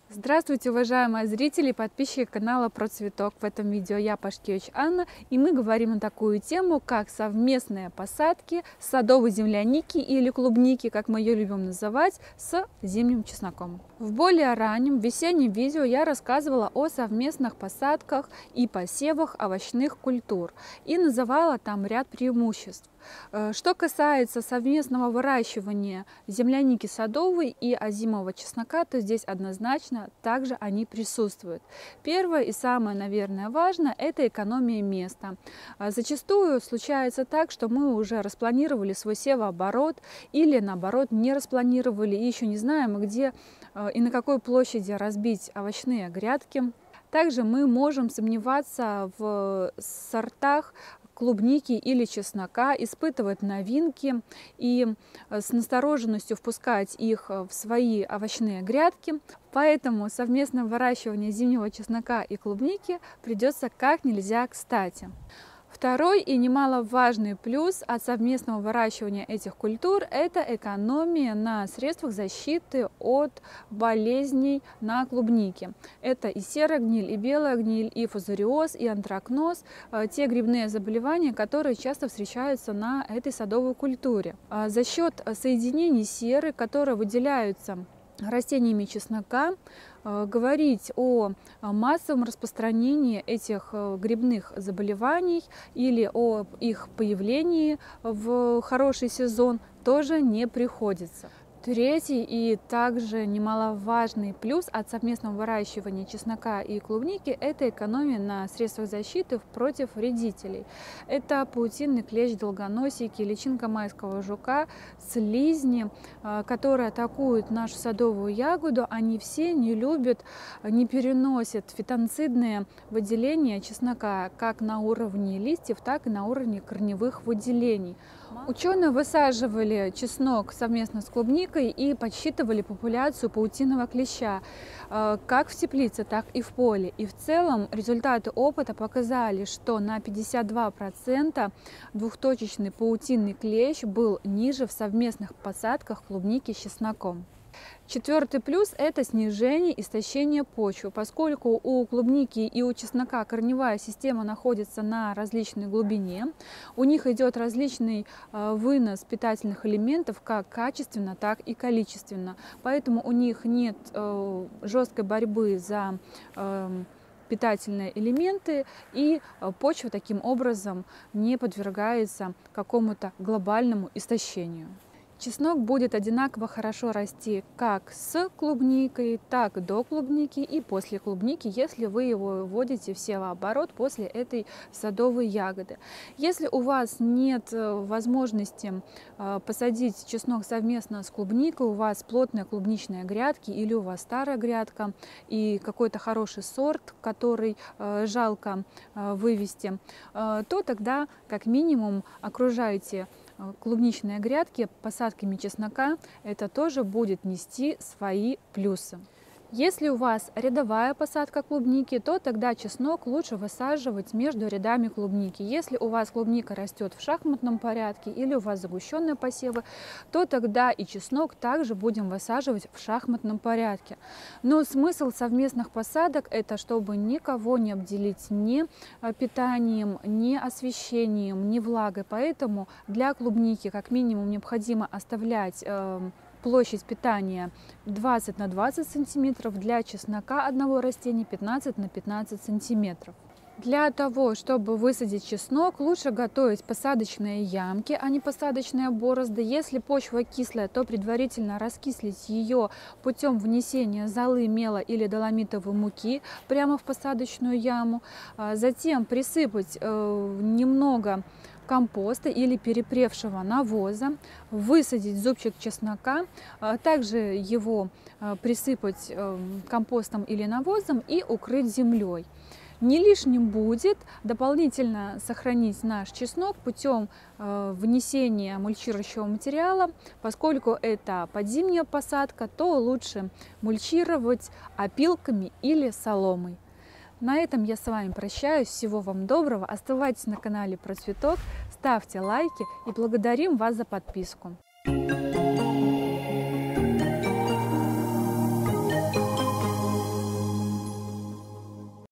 Здравствуйте, уважаемые зрители и подписчики канала Про Цветок. В этом видео я, Пашкевич Анна, и мы говорим на такую тему, как совместные посадки садовой земляники или клубники, как мы ее любим называть, с зимним чесноком. В более раннем весеннем видео я рассказывала о совместных посадках и посевах овощных культур и называла там ряд преимуществ. Что касается совместного выращивания земляники садовой и озимого чеснока, то здесь однозначно также они присутствуют. Первое и самое, наверное, важное – это экономия места. Зачастую случается так, что мы уже распланировали свой севооборот или, наоборот, не распланировали и еще не знаем, где и на какой площади разбить овощные грядки. Также мы можем сомневаться в сортах клубники или чеснока, испытывать новинки и с настороженностью впускать их в свои овощные грядки. Поэтому совместное выращивание зимнего чеснока и клубники придется как нельзя кстати. Второй и немаловажный плюс от совместного выращивания этих культур – это экономия на средствах защиты от болезней на клубнике. Это и серая гниль, и белая гниль, и фузариоз, и антракноз – те грибные заболевания, которые часто встречаются на этой садовой культуре. За счет соединений серы, которые выделяются растениями чеснока, говорить о массовом распространении этих грибных заболеваний или о их появлении в хороший сезон тоже не приходится. Третий и также немаловажный плюс от совместного выращивания чеснока и клубники – это экономия на средствах защиты против вредителей. Это паутинный клещ, долгоносики, личинка майского жука, слизни, которые атакуют нашу садовую ягоду. Они все не любят, не переносят фитонцидные выделения чеснока как на уровне листьев, так и на уровне корневых выделений. Ученые высаживали чеснок совместно с клубникой и подсчитывали популяцию паутинного клеща как в теплице, так и в поле. И в целом результаты опыта показали, что на 52% двухточечный паутинный клещ был ниже в совместных посадках клубники с чесноком. Четвертый плюс – это снижение истощения почвы. Поскольку у клубники и у чеснока корневая система находится на различной глубине, у них идет различный вынос питательных элементов как качественно, так и количественно. Поэтому у них нет жесткой борьбы за питательные элементы, и почва таким образом не подвергается какому-то глобальному истощению. Чеснок будет одинаково хорошо расти как с клубникой, так до клубники и после клубники, если вы его вводите в севооборот после этой садовой ягоды. Если у вас нет возможности посадить чеснок совместно с клубникой, у вас плотные клубничные грядки или у вас старая грядка и какой-то хороший сорт, который жалко вывести, то тогда как минимум окружайте клубничные грядки посадками чеснока, это тоже будет нести свои плюсы. Если у вас рядовая посадка клубники, то тогда чеснок лучше высаживать между рядами клубники. Если у вас клубника растет в шахматном порядке или у вас загущенные посевы, то тогда и чеснок также будем высаживать в шахматном порядке. Но смысл совместных посадок – это чтобы никого не обделить ни питанием, ни освещением, ни влагой. Поэтому для клубники как минимум необходимо оставлять площадь питания 20 на 20 сантиметров, для чеснока одного растения 15 на 15 сантиметров. Для того, чтобы высадить чеснок, лучше готовить посадочные ямки, а не посадочные борозды. Если почва кислая, то предварительно раскислить ее путем внесения золы, мела или доломитовой муки прямо в посадочную яму. Затем присыпать немного компоста или перепревшего навоза, высадить зубчик чеснока, также его присыпать компостом или навозом и укрыть землей. Не лишним будет дополнительно сохранить наш чеснок путем внесения мульчирующего материала. Поскольку это подзимняя посадка, то лучше мульчировать опилками или соломой. На этом я с вами прощаюсь. Всего вам доброго. Оставайтесь на канале Про Цветок, ставьте лайки и благодарим вас за подписку.